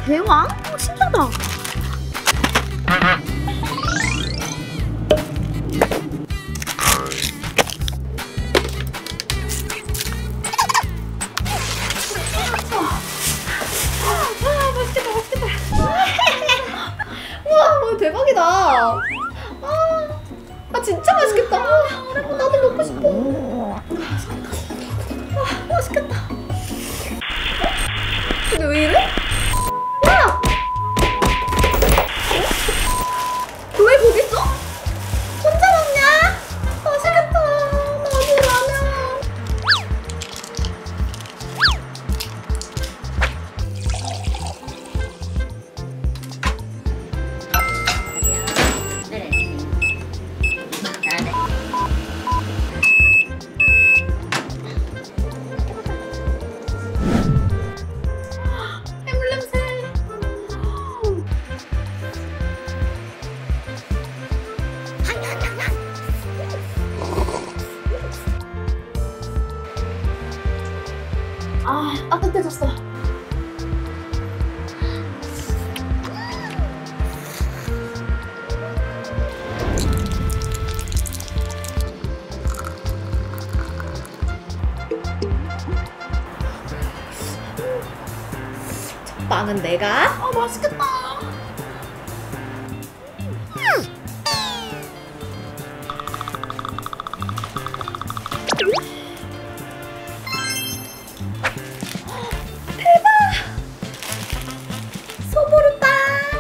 대왕? 신기하다. 맛있겠다, 맛있겠다. 우와, 대박이다. 진짜 맛있겠다. 나도 먹고 싶어. 맛있겠다. 근데 왜 이래? 야! 왜 거기 있어? 혼자 먹냐? 맛있겠다. 나도 라면. 따뜻해졌어. 첫 빵은 내가. 맛있겠다. 소보루빵.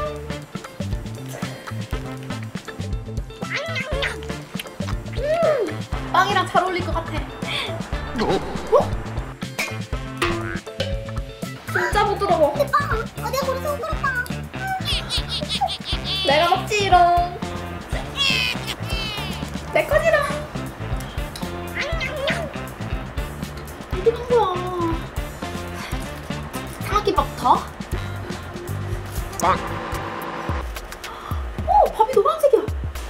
빵이랑 잘 어울릴 것 같아. 진짜 부드러워. 대빵! 어디야 우리 소보루빵? 내가 먹지롱. 내 거지롱. 어디 간 거야? 사기버터. 빵. 오, 밥이 노란색이야.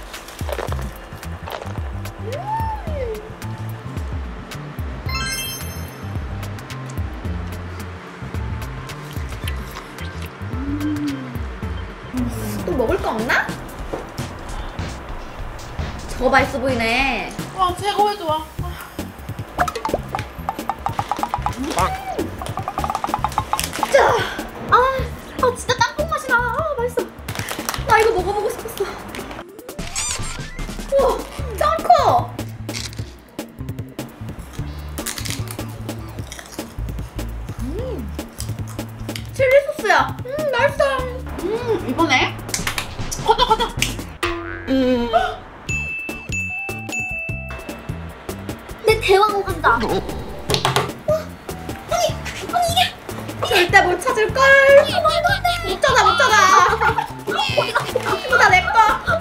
또 먹을 거 없나? 저거 맛있어 보이네. 와, 최고의 좋아. 빵. 자, 진짜 짬뽕 맛이 나. 맛있어. 나 이거 먹어보고 싶었어. 우와, 짱 커. 칠리 소스야. 맛있어. 이번에 가자. 내 대왕 간다. 절대 못 찾을걸. 못 찾아. 이거 다 내 거.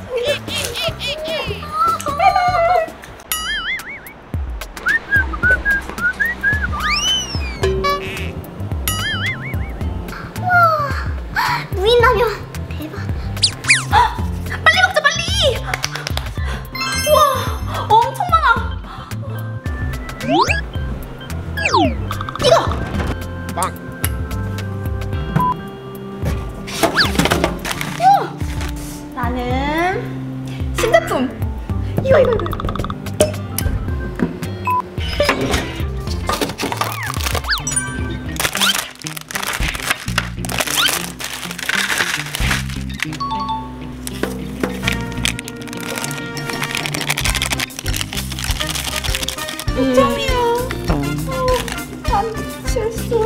무인라면. 대박. 빨리 먹자, 빨리. 우와, 엄청 많아. 이거. 빵. 나는 신제품. 이거. 점이야. 난 실수.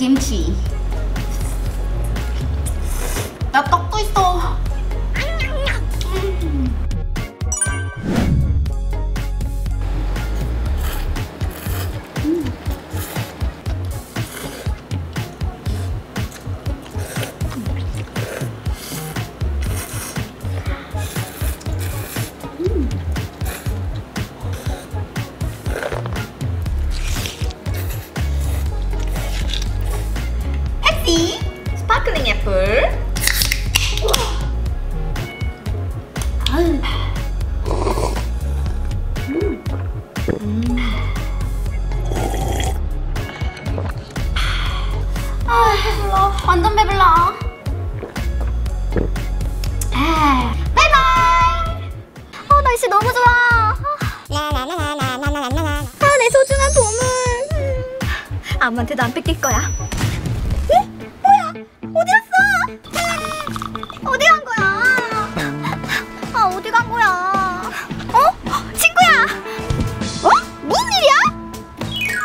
김치. 야, 떡도 있어. 스파클링 애플. 배불러. 완전 배불러. 바이바이. 날씨 너무 좋아. 내 소중한 보물. 아무한테도 안 뺏길 거야. 뭐야? 어디 갔어? 어디 간 거야? 어디 간 거야? 친구야. 무슨 일이야?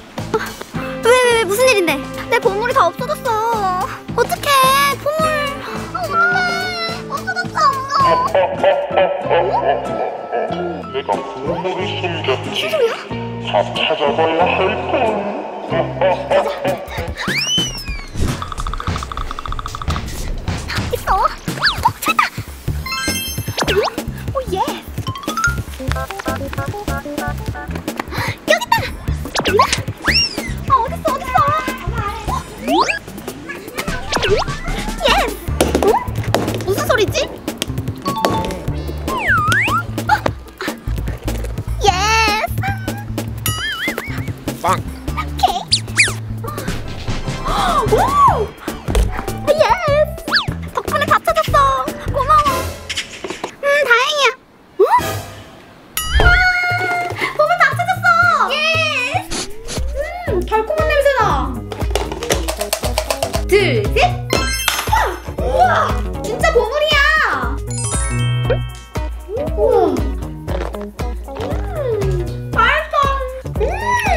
왜 무슨 일인데? 내 보물이 다 없어졌어. 어떡해, 보물. 없어졌어. 내가 보물을 숨겼지. 다 찾아봐야 할걸. 있어. 찾았다. 오, 예. 여기 있다. 어딨어? 예스. 무슨 소리지? 예스. 빵. 오케이. 오! 예스! 덕분에 다 찾았어. 고마워. 다행이야. 보물 다 찾았어. 예스! 달콤한 냄새나. 둘, 셋. 우와, 진짜 보물이야. 우와. 맛있어.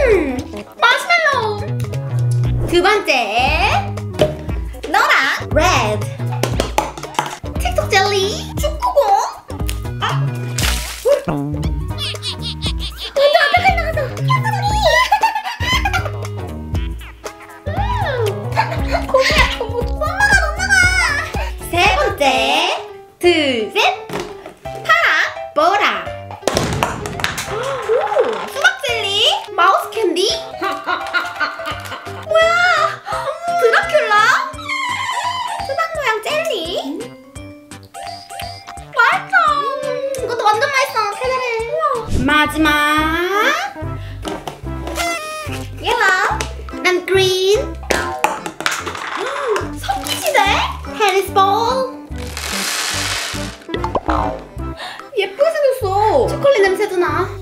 마시멜로. 두 번째. 너랑 레드. 틱톡 젤리. 축구공. 가까이 나가서. 고기야, 못 먹어. 세 번째. 둘, 셋. 파랑, 보라. 오, 수박 젤리. 마우스 캔디. 뭐야? 드라큘라. 수박 모양 젤리. 맛있어. 이것도 완전 맛있어. 달달해. 마지막. 옐로우 and green. 섞이시네? 테니스 볼. 예쁘게 생겼어. 초콜릿 냄새도 나.